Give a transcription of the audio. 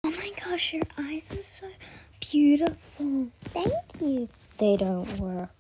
Oh my gosh, your eyes are so beautiful. Thank you. They don't work.